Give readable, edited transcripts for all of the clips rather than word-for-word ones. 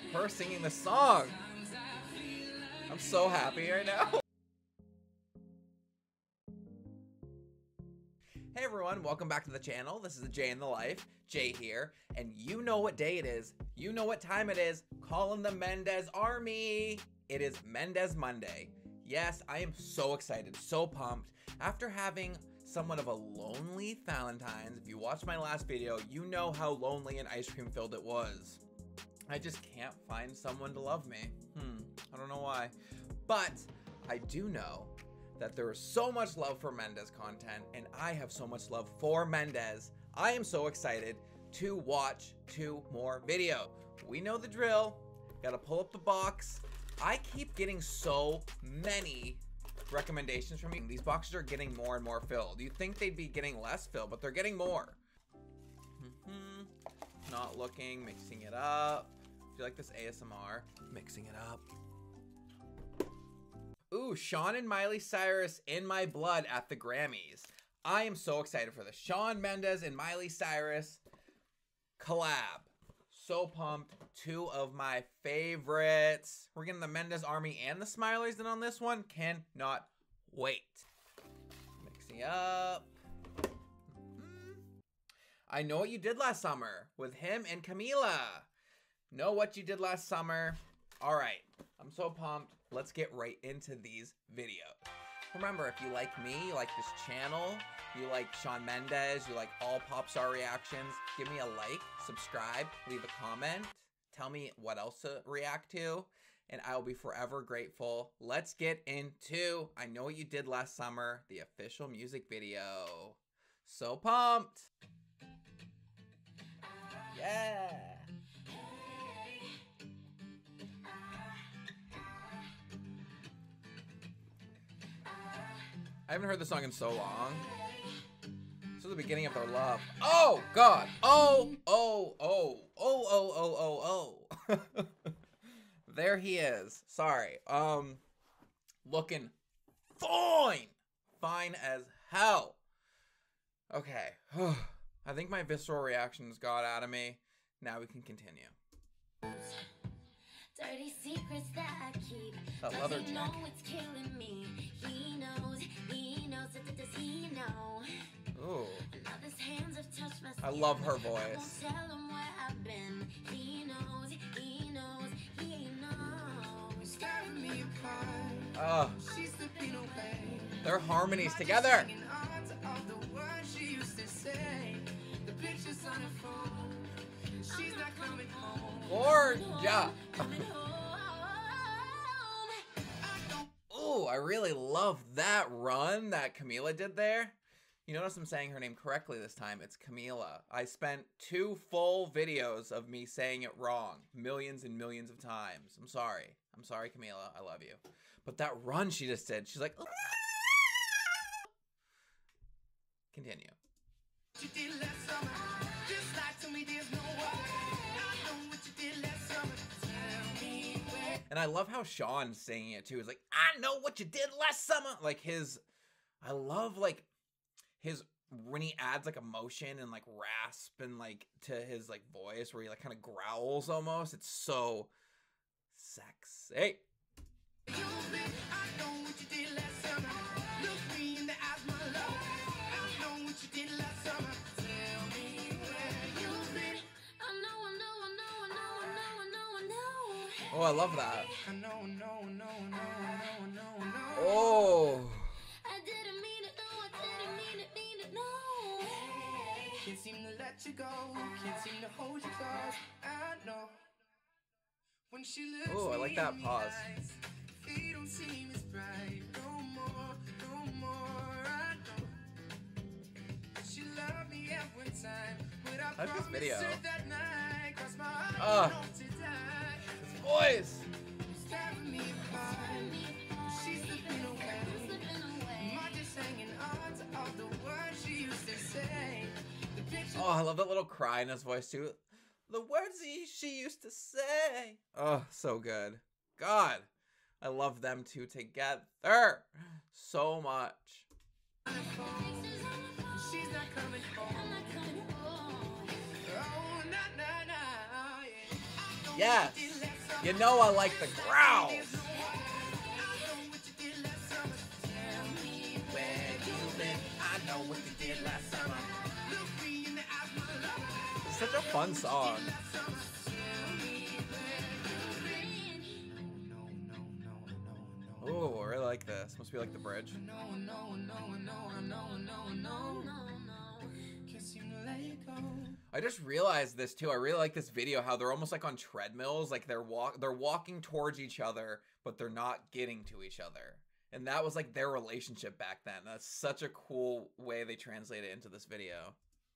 her singing the song. I'm so happy right now. Hey everyone, welcome back to the channel. This is a Jay in the Life. Jay here, and you know what day it is. You know what time it is. Call in the Mendes army. It is Mendes Monday. Yes, I am so excited, so pumped. After having somewhat of a lonely Valentine's, if you watched my last video, you know how lonely and ice cream filled it was. I just can't find someone to love me. I don't know why. But I do know that there is so much love for Mendes content, and I have so much love for Mendes. I am so excited to watch 2 more videos. We know the drill. Gotta pull up the box. I keep getting so many recommendations from you. These boxes are getting more and more filled. You'd think they'd be getting less filled, but they're getting more. Not looking, mixing it up. Do you like this ASMR? Mixing it up. Ooh, Shawn and Miley Cyrus in my blood at the Grammys. I am so excited for this. Shawn Mendes and Miley Cyrus collab. So pumped. 2 of my favorites. We're getting the Mendes Army and the Smileys in on this one. Cannot wait. Mixing up. I Know What You Did Last Summer with him and Camila. Know what you did last summer. All right, I'm so pumped. Let's get right into these videos. Remember, if you like me, you like this channel, you like Shawn Mendes, you like all pop star reactions, give me a like, subscribe, leave a comment, tell me what else to react to, and I will be forever grateful. Let's get into I Know What You Did Last Summer, the official music video. So pumped. Yeah. I haven't heard the song in so long. This is the beginning of their love. Oh, God. Oh. There he is. Sorry. Looking fine. Fine as hell. Okay. I think my visceral reactions got out of me. Now we can continue. Dirty secrets that I keep. That leather jacket. Know it's killing me. He knows, does he know? Ooh. His hands have touched my skin. I love her voice. I won't tell him where I've been. He knows, he knows. He's tearing me apart. Oh. She's slipping away. Their harmonies together. She's not coming home. Gorgeous. Ooh, I really love that run that Camila did there. You notice I'm saying her name correctly this time. It's Camila. I spent 2 full videos of me saying it wrong millions and millions of times. I'm sorry. I'm sorry, Camila. I love you. But that run she just did, she's like... Continue. And I love how Shawn's singing it too. He's like, I know what you did last summer. Like I love like his, when he adds like emotion and like rasp and like to his like voice where he like kind of growls almost. It's so sexy. Oh, I love that. Oh. I didn't mean it, no, I didn't mean it, no. Can't seem to let you go, can't seem to hold you close. I know. When she looks oh, I like that pause. They don't seem as bright, no more, no more. I know. She loved me at one time, but I like this video. that night, 'cause my heart to die. His voice. She's slipping away. My just hanging on to all the words she used to say. Oh, I love that little cry in his voice too. The words she used to say. Oh, so good. God, I love them two together so much. She's not coming home. Yes. You know I like the growls. I know what you did last summer. It's such a fun song. Oh, I really like this. Must be like the bridge. I just realized this too. I really like this video, how they're almost like on treadmills, like they're walking towards each other, but they're not getting to each other. And that was like their relationship back then. That's such a cool way they translate it into this video.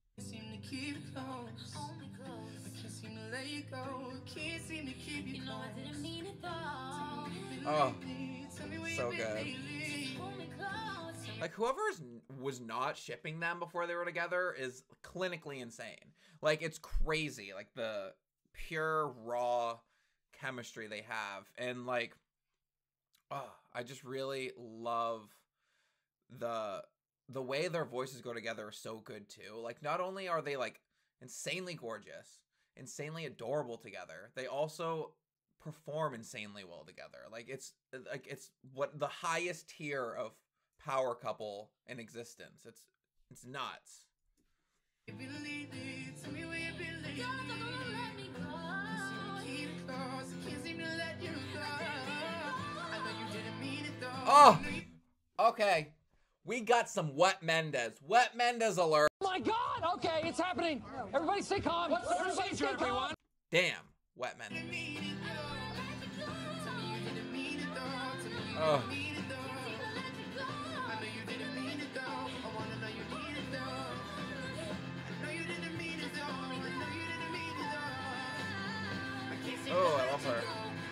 Oh, so good. Like, whoever was not shipping them before they were together is clinically insane. Like, it's crazy. Like, the pure, raw chemistry they have. And, like, oh, I just really love the way their voices go together is so good, too. Like, not only are they, like, insanely gorgeous, insanely adorable together, they also perform insanely well together. Like, it's what the highest tier of power couple in existence. It's nuts. Oh, okay. We got some Wet Mendes. Wet Mendes alert. Oh my God! Okay, it's happening. Everybody stay calm. What's the procedure, everyone? Damn, Wet Mendes. Oh. Oh, I love her.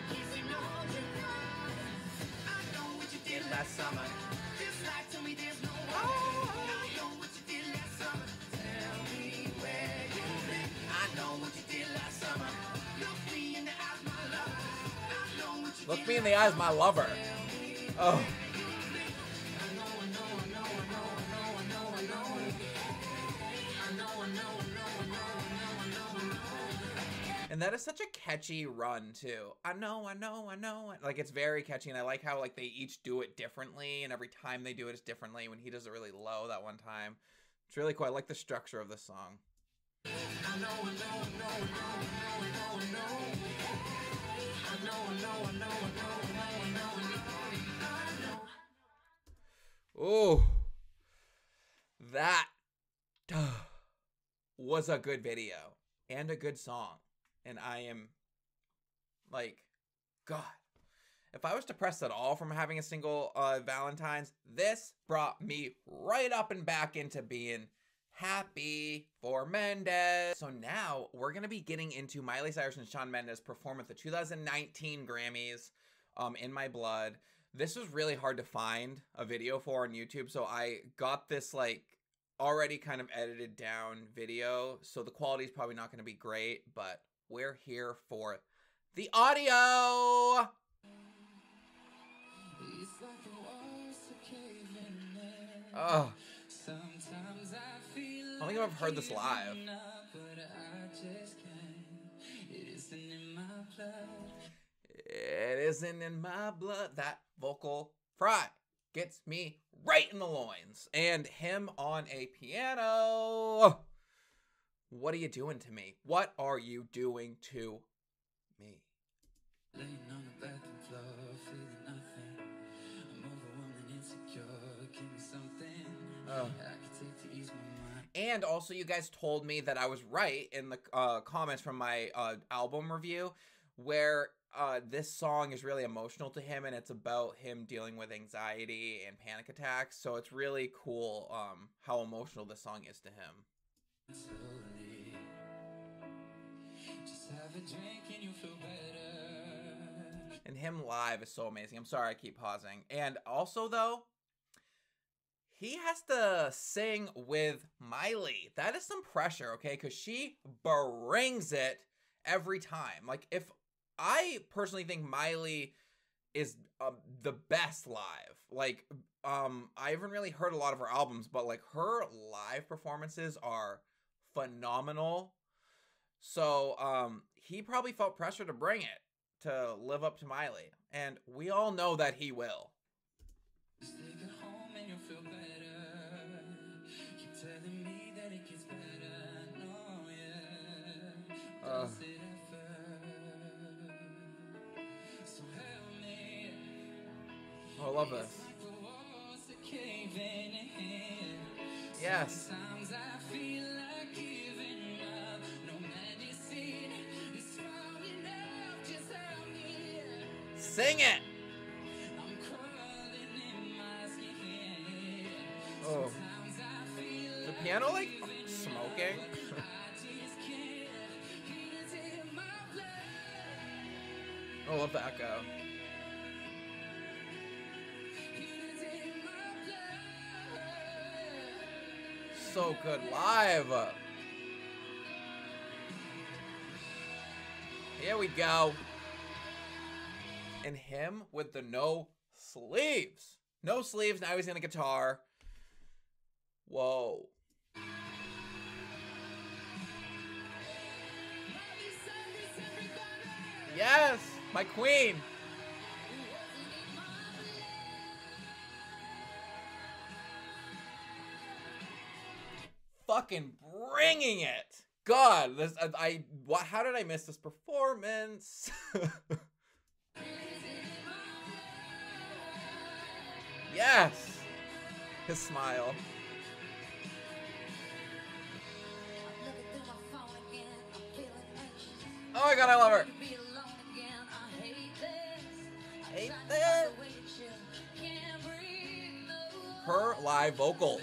Last summer. Look me in the eyes, my lover. Oh. And that is such a catchy run too. I know. Like, it's very catchy, and I like how, like, they each do it differently, and every time they do it is differently. When he does it really low that one time, it's really cool. I like the structure of the song. Oh, that was a good video and a good song. And I am like, God, if I was depressed at all from having a single Valentine's, this brought me right up and back into being happy for Mendes. So now we're going to be getting into Miley Cyrus and Shawn Mendes perform at the 2019 Grammys, In My Blood. This was really hard to find a video for on YouTube, so I got this, like, already kind of edited down video, so the quality is probably not going to be great, but we're here for the audio. Oh. I don't think I've heard this live. It isn't in my blood. That vocal fry gets me right in the loins. And him on a piano. What are you doing to me? What are you doing to me? Laying on the bathroom floor, feeling nothing. I'm overwhelmed and insecure. Give me something I can take to ease my mind. And also, you guys told me that I was right in the comments from my album review, where this song is really emotional to him, and it's about him dealing with anxiety and panic attacks. So it's really cool how emotional this song is to him. Just have a drink and you feel better. And him live is so amazing. I'm sorry I keep pausing. And also, though, he has to sing with Miley. That is some pressure, okay? Because she brings it every time. Like, if I personally think Miley is the best live. Like, I haven't really heard a lot of her albums, but, like, her live performances are phenomenal. So he probably felt pressure to bring it. to live up to Miley. And we all know that he will. Just take it home and you'll feel better. Keep telling me that it gets better. No, yeah. Does it ever? So help me. Oh, I love this. It's like the walls are caving in. Yes. Sometimes I feel like giving up. No medicine is strong enough. Just help me. Sing it. I'm crawling in my skin. Oh. Sometimes I feel The piano, like, smoking. I just can't. Heat in my blood. I love the echo. Heat in my blood. So good live. Here we go. And him with the no sleeves. No sleeves, now he's in a guitar. Whoa. Yes, my queen. Fucking bringing it. God, this how did I miss this performance? Yes. His smile. Oh my god, I love her. I hate this. Her live vocals.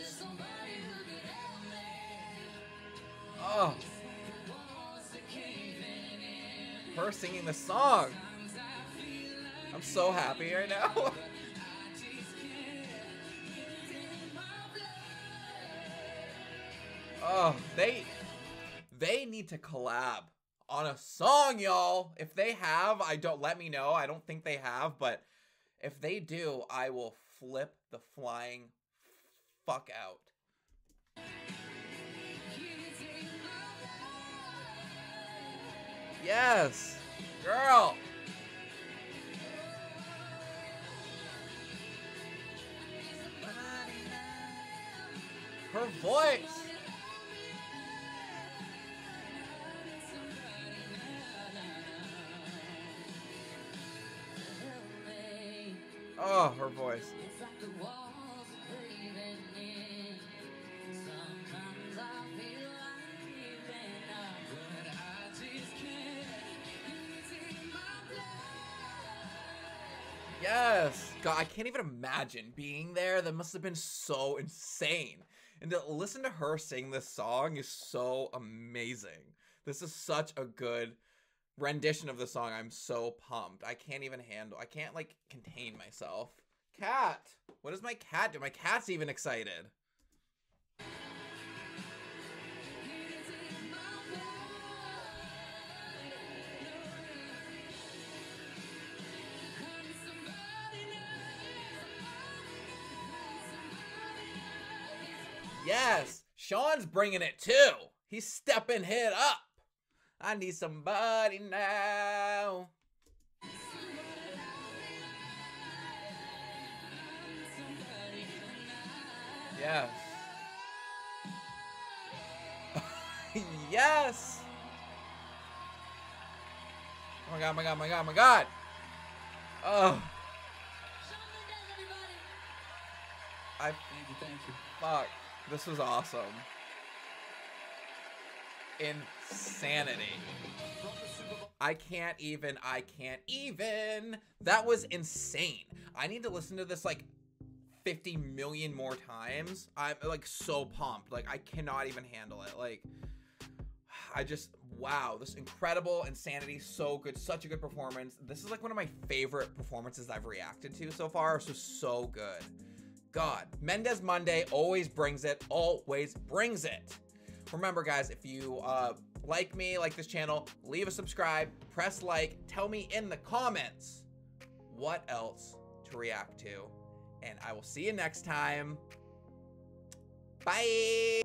Oh. Her singing the song. I'm so happy right now. Oh, they need to collab on a song, y'all. If they have, let me know. I don't think they have, but if they do, I will flip the flying fuck out. Yes, girl. Her voice. Oh, her voice. Yes. God, I can't even imagine being there. That must have been so insane. And to listen to her sing this song is so amazing. This is such a good rendition of the song. I'm so pumped. I can't even handle. I can't like contain myself. Cat. What does my cat do? My cat's even excited. Yes, Sean's bringing it too. He's stepping it up. I need somebody now. Yes. Yes. Oh my god, my god, my god, my god. Oh. Thank you. Fuck. This was awesome. Insanity. I can't even. That was insane. I need to listen to this like 50 million more times. I'm like so pumped. Like I cannot even handle it. Like wow, this incredible insanity, so good, such a good performance. This is like one of my favorite performances I've reacted to so far. It's just so good. God, Mendes Monday always brings it, always brings it. Remember guys, if you like me, like this channel, leave a subscribe, press like, tell me in the comments what else to react to, and I will see you next time. Bye.